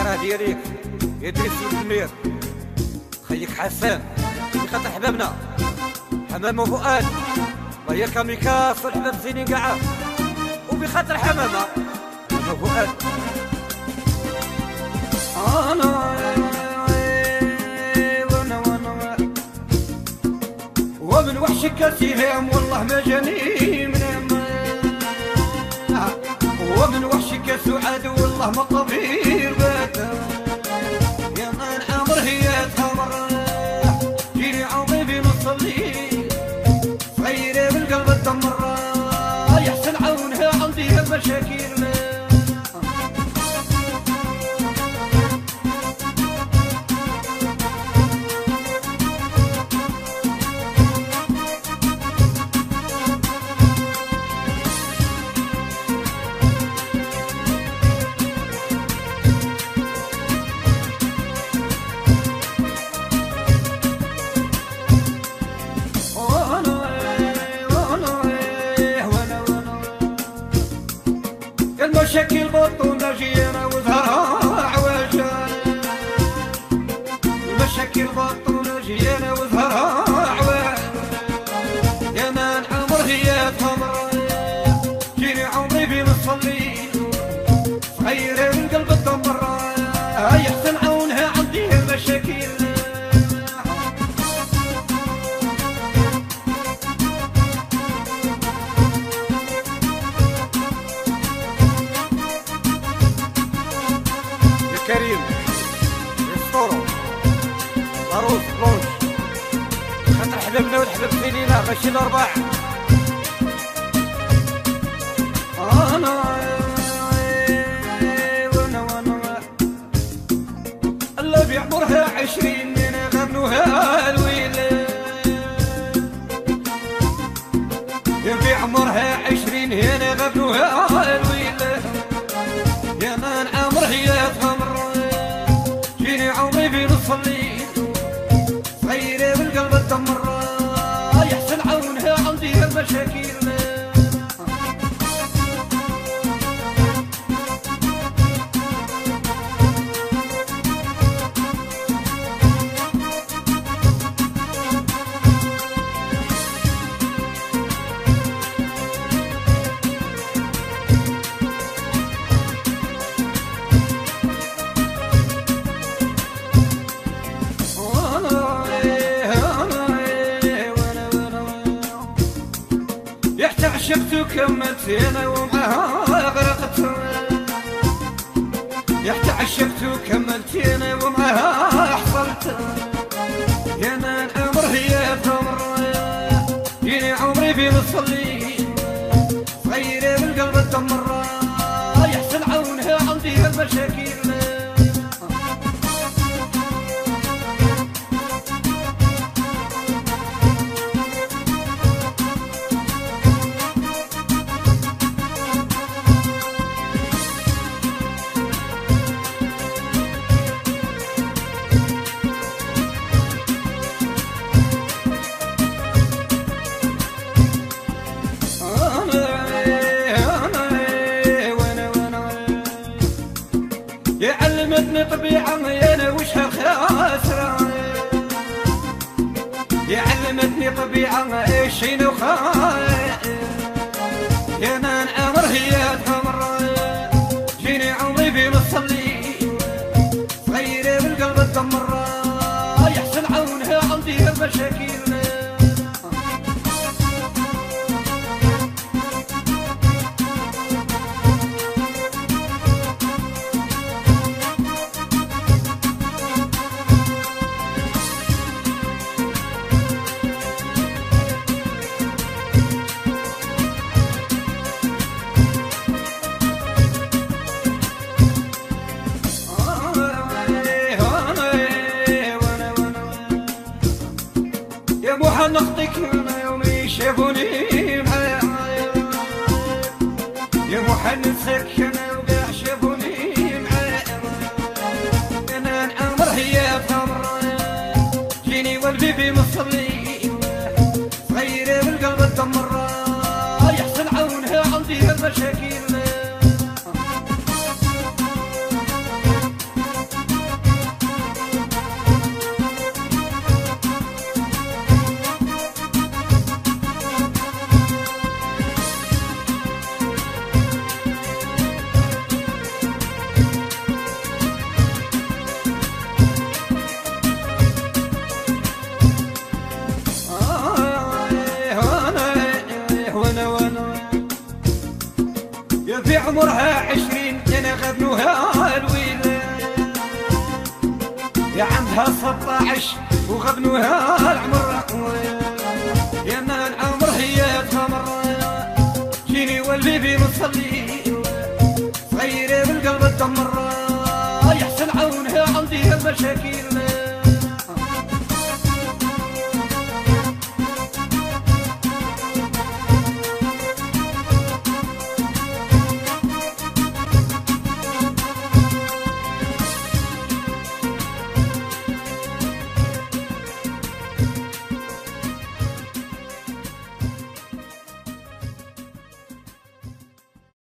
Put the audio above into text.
راه دياليك ادريس والمير خيك حسان بخاطر حبابنا حمام وفؤاد وهي كاميكاس والحباب زينين كاع وبخاطر حمامه وفؤاد انا ومن وحشك كثيرهم والله ما جاني منام ومن وحشك سعاد والله ما طبير بات يا من عمر هي تمر جيني عظيمي نصلي صغيرة بالقلب الدمر يحسن عونها عندي المشاكل المشاكل بطولة جينا وظهرها عواجا المشاكل بطولة جينا وظهرها عواجا يا من عمر هي تمر جيني عمري في نصلي صغيرة من قلب الدمر يحسن عونها عندي المشاكل كريم يسطورو عروس بلونش خاطر حبابنا والحباب ديالنا ماشي الارباع انا وانا اللي بيعمرها 20 من غنوها الويل بيعمرها 20 هنا غنوها الويل يا من عمر هي تمر جيني عمري في نصلي صغيرة بالقلب الدمر يحسن عونها عندي المشاكل عشقت وكملت انا ومعها غرقت يا عشقت وكملت انا ومعها حصلت يا من عمر هي تمر جيني عمري في نصلي صغيرة بالقلب الدمر يحسن عونها عندي المشاكل علمتني طبيعة انا وشها خاسرة علمتني طبيعة ايش خاسرة يا من عمر هي تمر جيني عمري في نصلي صغيرة بالقلب الدمر يحسن عونها عندي المشاكل نخطيك انا يومي شافوني معايا يا محنن سكنة وقاع شافوني معايا انا عمر هي تمر جيني والبيبي مصلي صغيرة بالقلب الدمر يحسن عونها عندي المشاكل عندها 16 وغبنوها العمر يا ما العمر هي تمر جيني والبيبي مصلي صغيرة بالقلب تدمر يحسن عونها عندي المشاكل